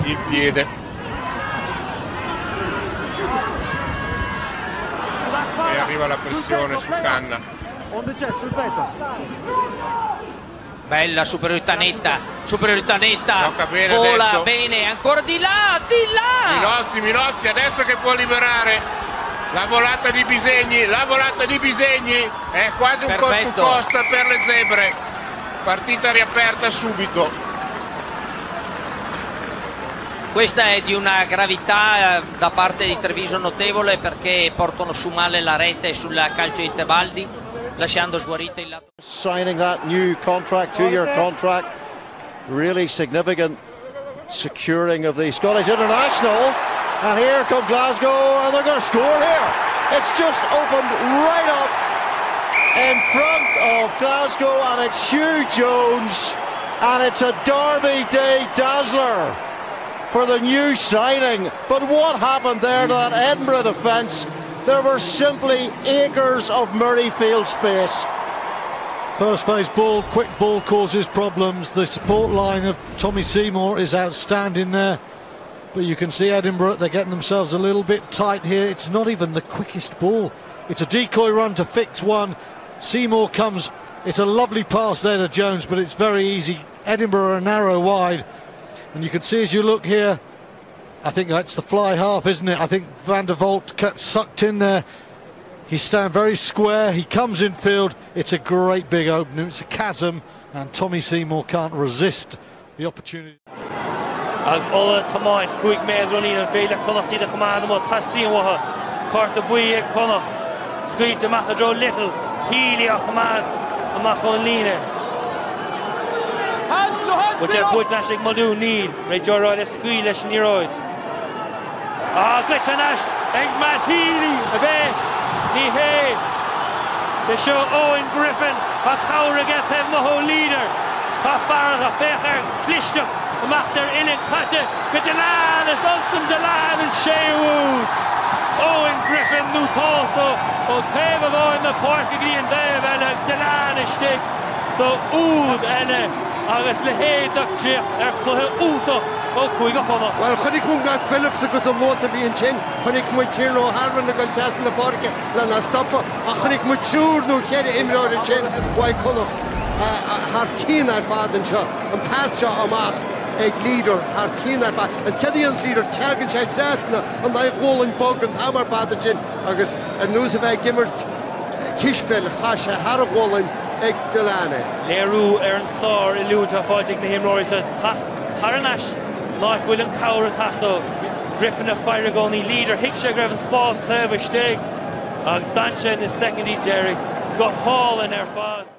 il piede. E arriva la pressione su Canna. Onde c'è sul petto. Bella superiorità netta, Gioca bene vola adesso. bene, ancora di là, Minozzi adesso che può liberare. La volata di Bisegni, è quasi un cost to cost per le zebre. Partita riaperta subito. Questa è di una gravità da parte di Treviso notevole, perché portano su male la rete sul calcio di Tebaldi, lasciando sguarito il lato. Signing that new contract, 2-year contract, really significant securing of the Scottish international. And here come Glasgow, and they're going to score here. It's just opened right up in front of Glasgow, and it's Hugh Jones, and it's a Derby Day dazzler for the new signing. But what happened there to that Edinburgh defence? There were simply acres of Murrayfield space. First phase ball, quick ball causes problems. The support line of Tommy Seymour is outstanding there. But you can see Edinburgh, they're getting themselves a little bit tight here. It's not even the quickest ball. It's a decoy run to fix one. Seymour comes, it's a lovely pass there to Jones, but it's very easy. Edinburgh are narrow wide. And you can see as you look here, I think that's the fly half, isn't it? I think Van der Vault gets sucked in there. He's standing very square, he comes in field. It's a great big opening, it's a chasm, and Tommy Seymour can't resist the opportunity. Agus Ola Tamáin, Cuig Méad Ronin an Féile Connacht Díad a Chamád am Tastíon Watha, Carta Bui ag Connacht, Scuit amach a Dro Little, Healy a Chamád amach on Líne. But je put Nash ag Madú Níl, Ray Jorroid a Scuil leis an Iroid. Glita Nash, ag Matt Healy, a bit, Ní Hay. They show Owen Griffin, a Cowra get him the whole leader. A Farrell, a Becher, Clishtuck. Amach der Illen Cutte, with Delan, is Ultim Delan and Sheawood. Owen Griffin, nu Toto, o Tave of Owen, the Pork Green Dave, and Delan is stick. The Oud, and Agus Lehay, the Chip, Clohe Uto, o Cuiga Hono. Well, Honey Kunga Phillips, because of Mota being chin, Honey Muchino, Harvard, the Galchas in the Pork, Lana Stopper, a Honey Muchur, no Kerry Imro, the chin, why Connacht, Harkin, our father, and Pasha Amach. Ag leader, har Cínar fa. As Cedian's leader, Chargan sé trasna, an daig Roland Bog an Hamar father sin, agus nus a bheith gimmert Kishfil, Hasha, har Roland, ag Delane. Leirú an sár I lúta fáidig na himróir sa Taranash, nach bhfuil an Cowra tachto, Griffin a Firagoni leader, hic sé greibh an spás tebh stig, agus dan sé na secondary Derek, go hall in fad.